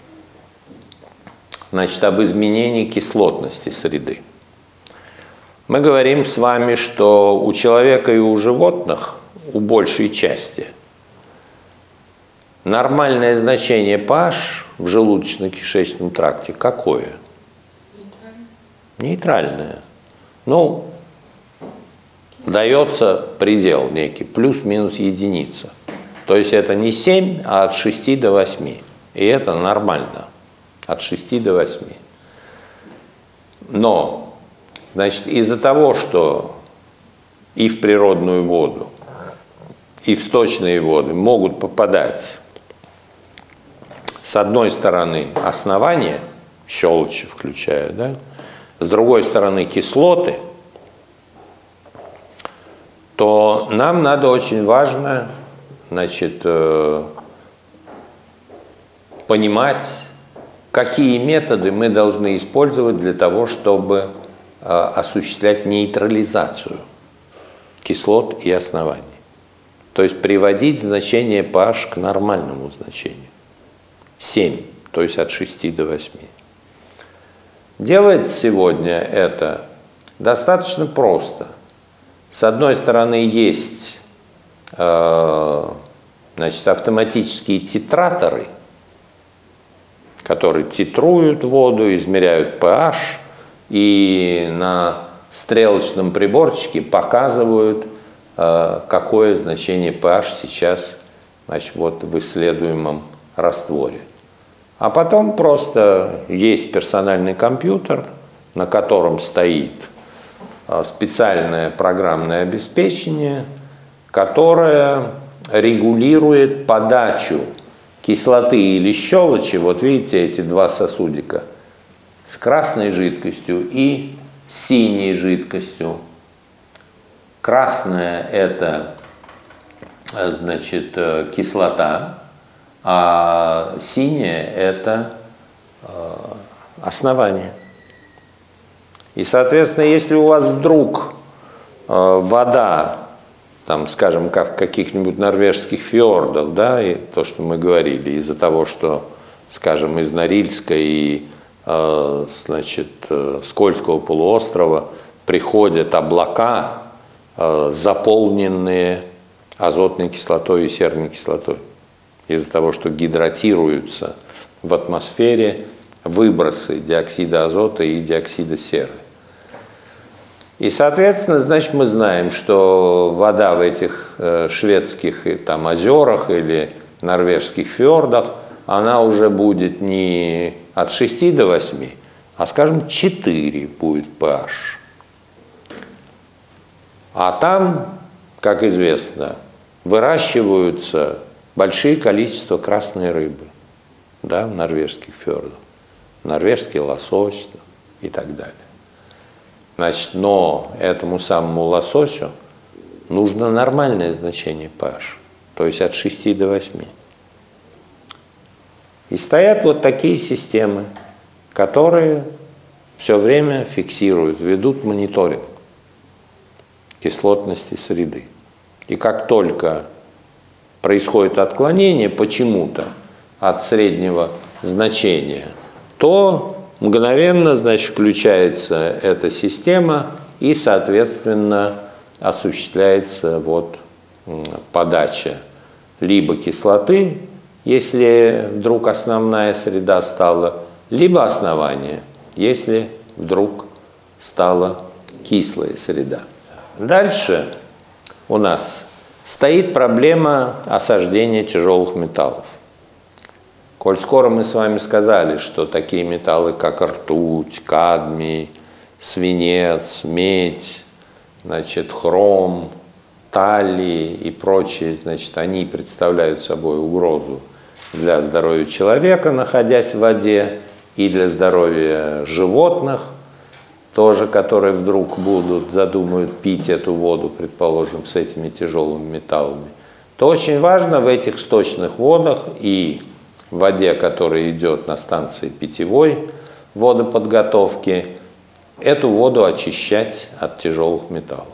Speaker 1: значит, об изменении кислотности среды. Мы говорим с вами, что у человека и у животных, у большей части, нормальное значение pH в желудочно-кишечном тракте какое? Нейтральное. Ну, дается предел некий, плюс-минус единица. То есть это не 7, а от 6 до 8. И это нормально. От 6 до 8. Но, значит, из-за того, что и в природную воду, и в сточные воды могут попадать, с одной стороны, основания, щелочи включая, да, с другой стороны, кислоты, то нам надо очень важно, значит, понимать, какие методы мы должны использовать для того, чтобы осуществлять нейтрализацию кислот и оснований. То есть приводить значение pH к нормальному значению. 7, то есть от 6 до 8. Делается сегодня это достаточно просто. С одной стороны, есть, значит, автоматические титраторы, которые титруют воду, измеряют pH и на стрелочном приборчике показывают, какое значение pH сейчас, значит, вот в исследуемом растворе. А потом просто есть персональный компьютер, на котором стоит специальное программное обеспечение, которое регулирует подачу кислоты или щелочи. Вот видите эти два сосудика с красной жидкостью и синей жидкостью. Красная – это, значит, кислота, а синяя – это основание. И, соответственно, если у вас вдруг вода, там, скажем, как в каких-нибудь норвежских фьордах, да, и то, что мы говорили, из-за того, что, скажем, из Норильска и, значит, Скользкого полуострова приходят облака, заполненные азотной кислотой и серной кислотой, из-за того, что гидратируются в атмосфере выбросы диоксида азота и диоксида серы. И, соответственно, значит, мы знаем, что вода в этих шведских там озерах или норвежских фьордах, она уже будет не от 6 до 8, а, скажем, 4 будет pH. А там, как известно, выращиваются большие количества красной рыбы, да, в норвежских фьордах, норвежский лосось и так далее. Значит, но этому самому лососю нужно нормальное значение pH, то есть от 6 до 8. И стоят вот такие системы, которые все время фиксируют, ведут мониторинг кислотности среды. И как только происходит отклонение почему-то от среднего значения, то мгновенно, значит, включается эта система и, соответственно, осуществляется вот подача либо кислоты, если вдруг основная среда стала, либо основание, если вдруг стала кислая среда. Дальше у нас стоит проблема осаждения тяжелых металлов. Коль скоро мы с вами сказали, что такие металлы, как ртуть, кадмий, свинец, медь, значит, хром, таллий и прочие, значит, они представляют собой угрозу для здоровья человека, находясь в воде, и для здоровья животных, тоже, которые вдруг задумают пить эту воду, предположим, с этими тяжелыми металлами, то очень важно в этих сточных водах и в воде, которая идет на станции питьевой водоподготовки, эту воду очищать от тяжелых металлов.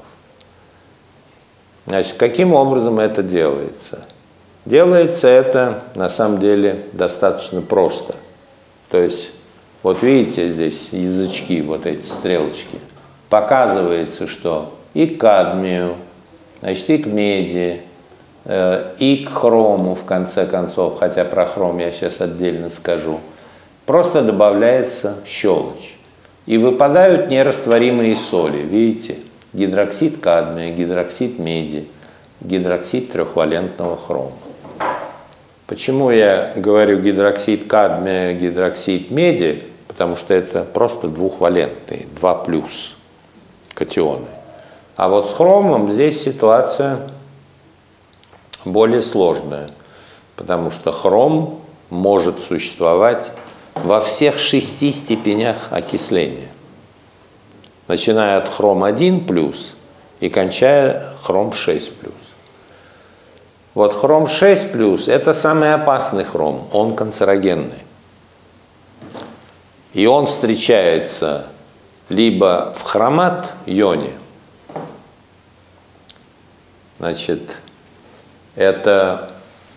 Speaker 1: Значит, каким образом это делается? Делается это, на самом деле, достаточно просто. То есть, вот видите здесь язычки, вот эти стрелочки. Показывается, что и к кадмию, значит, и к меди, и к хрому, в конце концов, хотя про хром я сейчас отдельно скажу, просто добавляется щелочь. И выпадают нерастворимые соли, видите? Гидроксид кадмия, гидроксид меди, гидроксид трехвалентного хрома. Почему я говорю гидроксид кадмия, гидроксид меди? Потому что это просто двухвалентные, 2+ катионы. А вот с хромом здесь ситуация более сложная, потому что хром может существовать во всех 6 степенях окисления, начиная от хром 1+ и кончая хром 6+. Вот хром 6+ это самый опасный хром, он канцерогенный. И он встречается либо в хромат-ионе, значит, это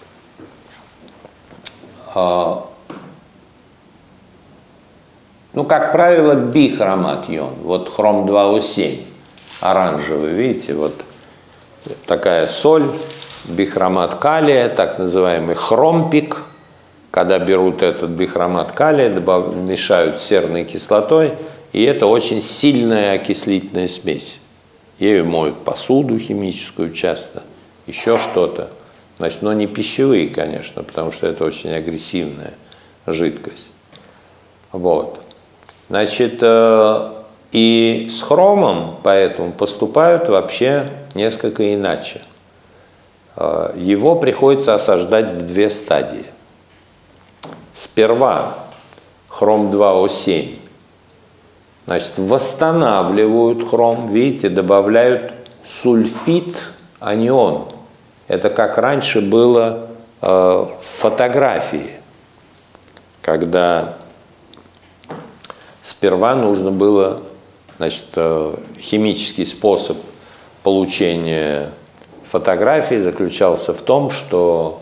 Speaker 1: ну, как правило, бихромат-ион. Вот хром 2О7, оранжевый, видите, вот такая соль, бихромат калия, так называемый хромпик, когда берут этот бихромат калия, мешают с серной кислотой, и это очень сильная окислительная смесь. Ею моют посуду химическую часто, еще что-то. Значит, но не пищевые, конечно, потому что это очень агрессивная жидкость. Вот. Значит, и с хромом поэтому поступают вообще несколько иначе. Его приходится осаждать в две стадии. Сперва хром-2О7, значит, восстанавливают хром, видите, добавляют сульфид-анион. Это как раньше было в фотографии, когда сперва нужно было, значит, химический способ получения фотографии заключался в том, что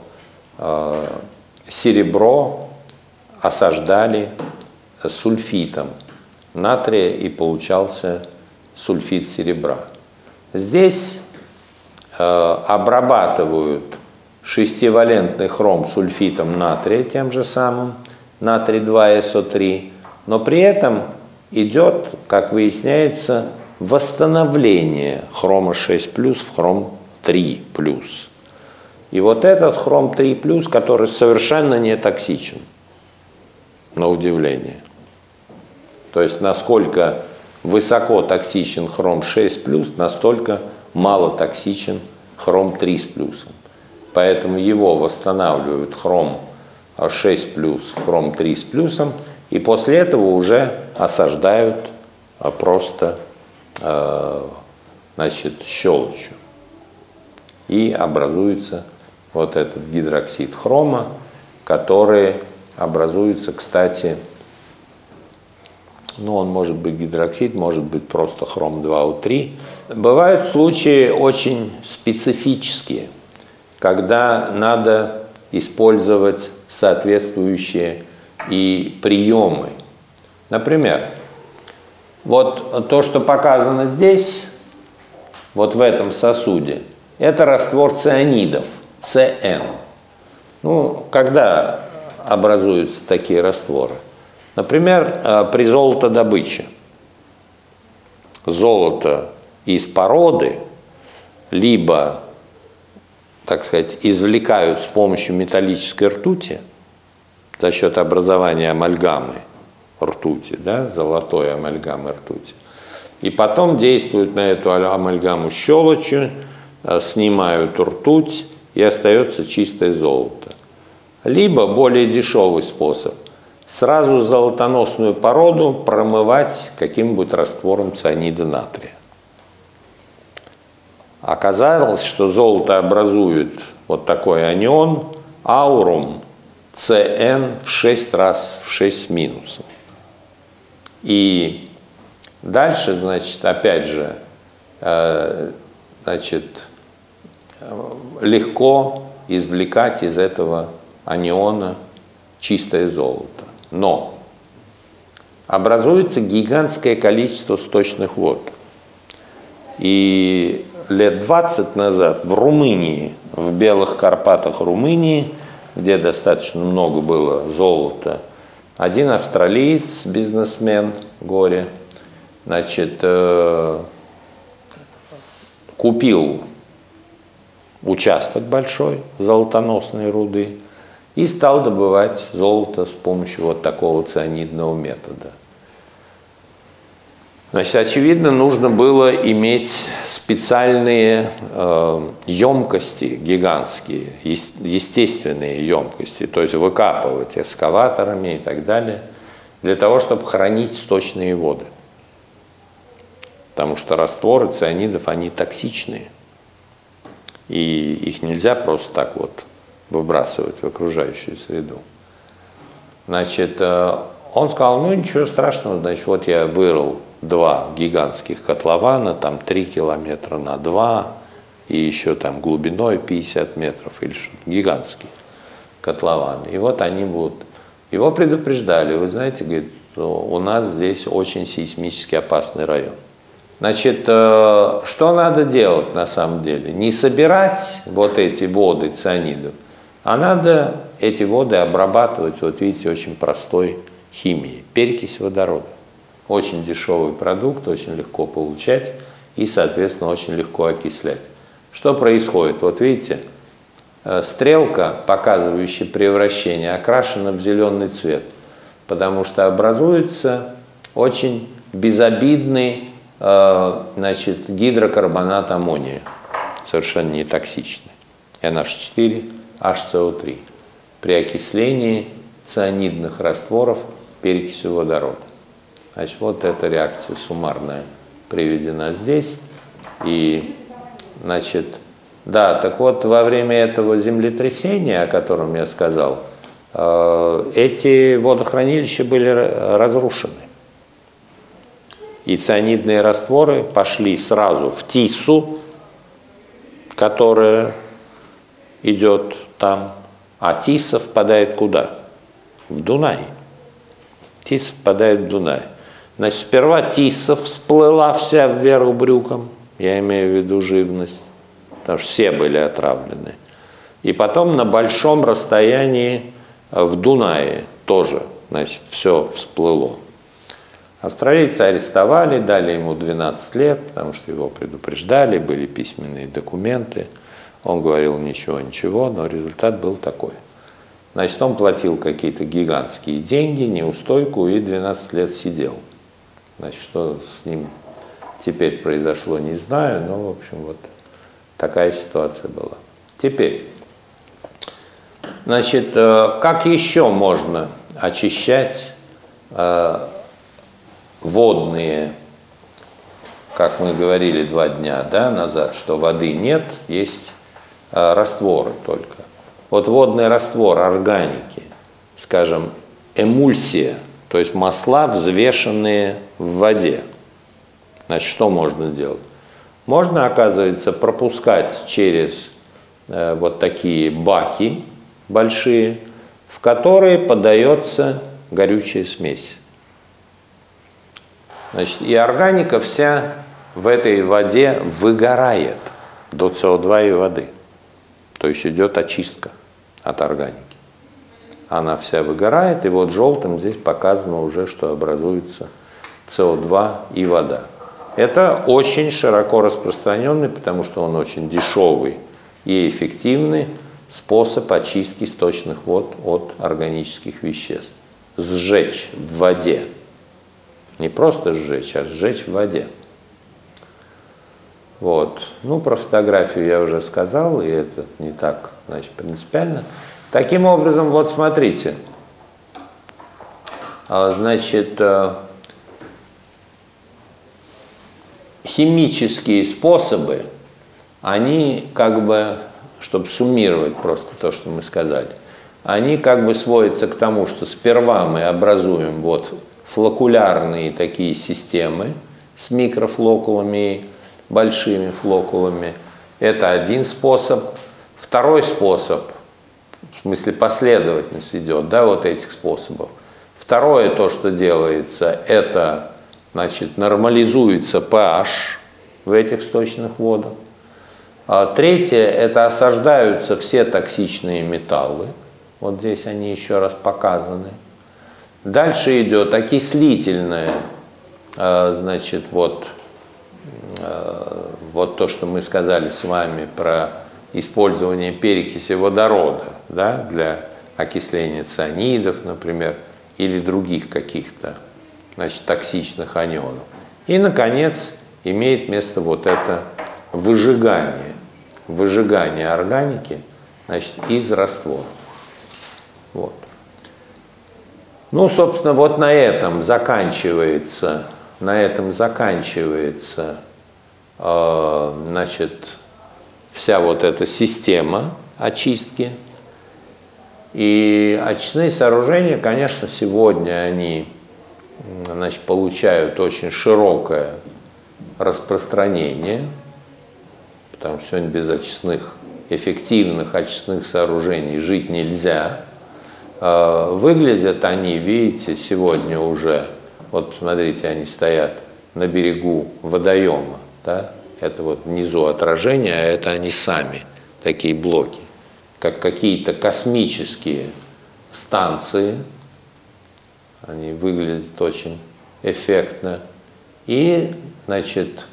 Speaker 1: серебро осаждали сульфитом натрия, и получался сульфид серебра. Здесь обрабатывают шестивалентный хром сульфитом натрия, тем же самым, натрий 2СО3, но при этом идет, как выясняется, восстановление хрома 6+, в хром 3+. И вот этот хром 3+, который совершенно не токсичен, на удивление. То есть насколько высоко токсичен хром 6+, настолько мало токсичен хром 3 с плюсом. Поэтому его восстанавливают хром 6+, хром 3 с плюсом, и после этого уже осаждают просто, значит, щелочью. И образуется вот этот гидроксид хрома, который образуется, кстати, ну, он может быть гидроксид, может быть просто хром 2О3. Бывают случаи очень специфические, когда надо использовать соответствующие и приемы. Например, вот то, что показано здесь, вот в этом сосуде, это раствор цианидов, ЦН. Ну, когда образуются такие растворы? Например, при золотодобыче. Золото из породы либо, так сказать, извлекают с помощью металлической ртути за счет образования амальгамы ртути, да, золотой амальгамы ртути. И потом действуют на эту амальгаму щелочью, снимают ртуть, и остается чистое золото. Либо более дешевый способ – сразу золотоносную породу промывать каким-нибудь раствором цианида натрия. Оказалось, что золото образует вот такой анион, аурум CN в 6 раз, в 6 с минусом. И дальше, значит, опять же, значит, легко извлекать из этого аниона чистое золото. Но образуется гигантское количество сточных вод. И лет 20 назад в Румынии, в Белых Карпатах Румынии, где достаточно много было золота, один австралиец, бизнесмен, горе, значит, купил участок большой золотоносной руды и стал добывать золото с помощью вот такого цианидного метода. Значит, очевидно, нужно было иметь специальные емкости гигантские, естественные емкости, то есть выкапывать экскаваторами и так далее, для того, чтобы хранить сточные воды. Потому что растворы цианидов, они токсичные, и их нельзя просто так вот выбрасывать в окружающую среду. Значит, он сказал, ну ничего страшного, значит, вот я вырыл 2 гигантских котлована, там 3 километра на 2, и еще там глубиной 50 метров, или что-то, гигантские котлованы. И вот они будут. Его предупреждали, вы знаете, говорит, у нас здесь очень сейсмически опасный район. Значит, что надо делать на самом деле? Не собирать вот эти воды цианидов, А надо эти воды обрабатывать, вот видите, очень простой химией. Перекись водорода. Очень дешевый продукт, очень легко получать и, соответственно, очень легко окислять. Что происходит? Вот видите, стрелка, показывающая превращение, окрашена в зеленый цвет, потому что образуется очень безобидный значит, гидрокарбонат аммония, совершенно не токсичный, NH4HCO3, при окислении цианидных растворов перекисью водорода. Значит, вот эта реакция суммарная приведена здесь. И, значит, да, так вот, во время этого землетрясения, о котором я сказал, эти водохранилища были разрушены. И цианидные растворы пошли сразу в Тиссу, которая идет там, а Тисса впадает куда? В Дунай. Тисса впадает в Дунай. Значит, сперва Тисса всплыла вся вверх брюком, я имею в виду живность, потому что все были отравлены. И потом на большом расстоянии в Дунае тоже, значит, все всплыло. Австралийцы арестовали, дали ему 12 лет, потому что его предупреждали, были письменные документы. Он говорил ничего, но результат был такой. Значит, он платил какие-то гигантские деньги, неустойку, и 12 лет сидел. Значит, что с ним теперь произошло, не знаю, но, в общем, вот такая ситуация была. Теперь, значит, как еще можно очищать водные, как мы говорили 2 дня назад, что воды нет, есть растворы только. Вот водный раствор органики, скажем, эмульсия, то есть масла, взвешенные в воде. Значит, что можно делать? Можно, оказывается, пропускать через вот такие баки большие, в которые подается горючая смесь. Значит, и органика вся в этой воде выгорает до СО2 и воды. То есть идет очистка от органики. Она вся выгорает, и вот желтым здесь показано уже, что образуется СО2 и вода. Это очень широко распространенный, потому что он очень дешевый и эффективный способ очистки сточных вод от органических веществ. Сжечь в воде. Не просто сжечь, а сжечь в воде. Вот. Ну, про фотографию я уже сказал, и это не так, значит, принципиально. Таким образом, вот смотрите, значит, химические способы, они как бы, чтобы суммировать просто то, что мы сказали, они как бы сводятся к тому, что сперва мы образуем вот флокулярные такие системы с микрофлокулами и большими флокулами. Это один способ. Второй способ, в смысле последовательность идет, да, вот этих способов. Второе, то, что делается, это, значит, нормализуется pH в этих сточных водах. А третье, это осаждаются все токсичные металлы. Вот здесь они еще раз показаны. Дальше идет окислительное, значит, вот то, что мы сказали с вами про использование перекиси водорода, да, для окисления цианидов, например, или других каких-то, значит, токсичных анионов. И, наконец, имеет место вот это выжигание органики, значит, из растворов. Вот. Ну, собственно, вот на этом заканчивается, значит, вся вот эта система очистки. И очистные сооружения, конечно, сегодня они, значит, получают очень широкое распространение, потому что сегодня без очистных, эффективных очистных сооружений жить нельзя. Выглядят они, видите, сегодня уже, вот посмотрите, они стоят на берегу водоема, да? Это вот внизу отражение, а это они сами, такие блоки. как какие-то космические станции. Они выглядят очень эффектно. И, значит,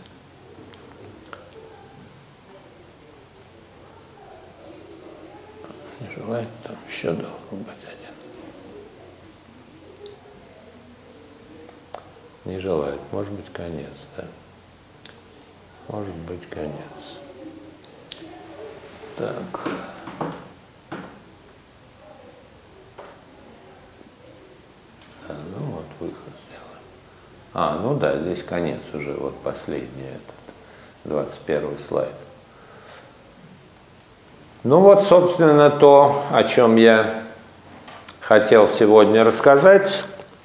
Speaker 1: не желает, там еще должен быть один. Не желает. Может быть, конец, да. Может быть, конец. Так. Ну вот выход сделаем. Ну да, здесь конец уже, вот последний этот, 21 слайд. Ну вот, собственно, то, о чем я хотел сегодня рассказать.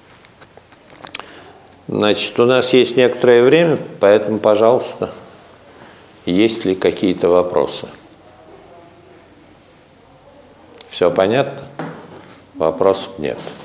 Speaker 1: Значит, у нас есть некоторое время, поэтому, пожалуйста, есть ли какие-то вопросы? Все понятно? Вопросов нет.